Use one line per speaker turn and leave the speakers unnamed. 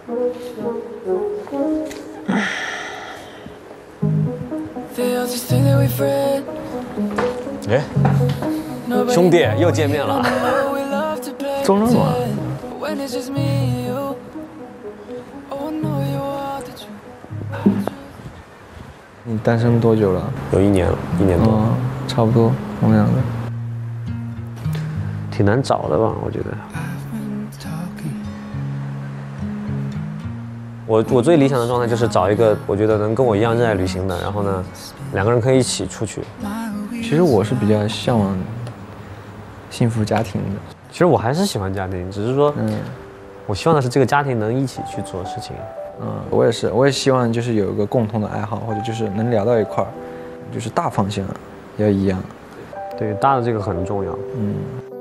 哎，兄弟又见面了，
中了吗？你单身多久了？
有1年了，1年多，
差不多，同样的。
挺难找的吧？我觉得。我最理想的状态就是找一个我觉得能跟我一样热爱旅行的，然后呢，2个人可以一起出去。
其实我是比较向往幸福家庭的。
其实我还是喜欢家庭，只是说，我希望的是这个家庭能一起去做事情。
我也是，我也希望就是有一个共同的爱好，或者就是能聊到一块儿，就是大方向要一样。
对，大的这个很重要。